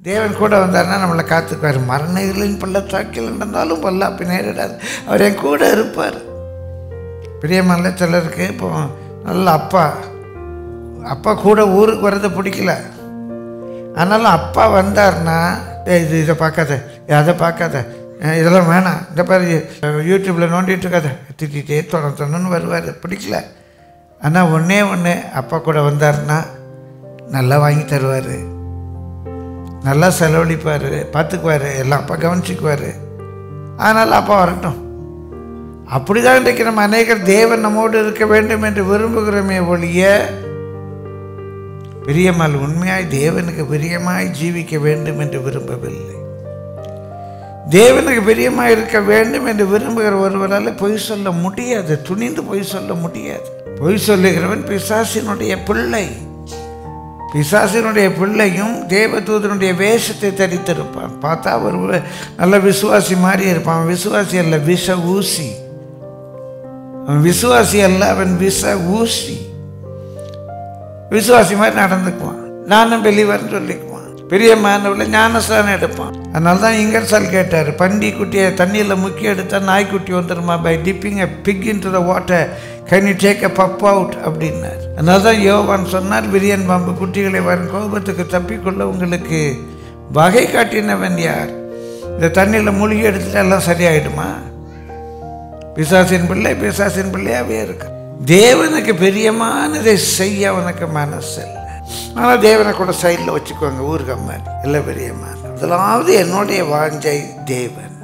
தேவன் கூட வந்தார்னா நம்மளை காத்துக்குவார். மரணங்களின் பள்ளத்தாக்கில் நடந்தாலும் பொல்லாப்பு நேரிடாது, அவர் என் கூட இருப்பார். பிரியமான சிலருக்கு இப்போ நல்ல அப்பா கூட ஊருக்கு வர்றதை பிடிக்கல. ஆனாலும் அப்பா வந்தார்னா இதை பார்க்காத, அதை பார்க்காத, இதெல்லாம் வேணாம், இந்த பாரு யூடியூப்பில் நோண்டிகிட்டு இருக்காத, திட்டிகிட்டே தொடர்ந்து வருவார். பிடிக்கல. ஆனால் ஒன்று அப்பா கூட வந்தார்னா நல்லா வாங்கி தருவார், நல்லா செலவழிப்பார், பார்த்துக்குவார், எல்லாம் அப்பா கவனிச்சுக்குவார். அதனால் அப்பா வரட்டும். அப்படி தான் இன்றைக்கு நம்ம அநேகர் தேவன் நம்மோடு இருக்க வேண்டும் என்று விரும்புகிறோமே ஒழிய, பிரியமால் உண்மையாய் தேவனுக்கு பிரியமாய் ஜீவிக்க வேண்டும் என்று விரும்பவில்லை. தேவனுக்கு பிரியமாய் இருக்க வேண்டும் என்று விரும்புகிற ஒருவரால் பொய் சொல்ல முடியாது, துணிந்து பொய் சொல்ல முடியாது. பொய் சொல்லுகிறவன் பிசாசினுடைய பிள்ளை. பிசாசினுடைய பிள்ளையும் தேவதூதனுடைய வேஷத்தை தரித்திருப்பான். பார்த்தா ஒரு நல்ல விசுவாசி மாதிரி இருப்பான். விசுவாசி அல்ல, விஷ ஊசி. அவன் விசுவாசி அல்ல, அவன் விஷ ஊசி. விசுவாசி மாதிரி நடந்துக்குவான். நானும் வெளிவர்னு சொல்லிக்குவான். பிரியமானவளை ஞானஸ்தானம் எடுப்பான். அதனால தான் இங்கர்சால் கேட்டார், பண்டி குட்டியை தண்ணியில் முக்கி எடுத்தால் நாய்க்குட்டி வந்துடுமா? By dipping a pig into the water can you take a pup out அப்படின்னார். அதனால தான் யோவான் சொன்னார், விரியன் பாம்பு குட்டிகளை வரும் கோபத்துக்கு தப்பிக்கொள்ள உங்களுக்கு வகை காட்டினவன் யார்? இந்த தண்ணியில் மூழ்கி எடுத்துட்டு எல்லாம் சரியாயிடுமா? பிசாசின் பிள்ளையாவே இருக்கு. தேவனுக்கு பிரியமானதை செய்ய அவனுக்கு மனசு இல்லை. ஆனால் தேவனை கூட சைடில் வச்சுக்குவாங்க, ஊருக்கு மாதிரி இல்லை பிரியமான. முதலாவது என்னுடைய வாஞ்சை தேவன்.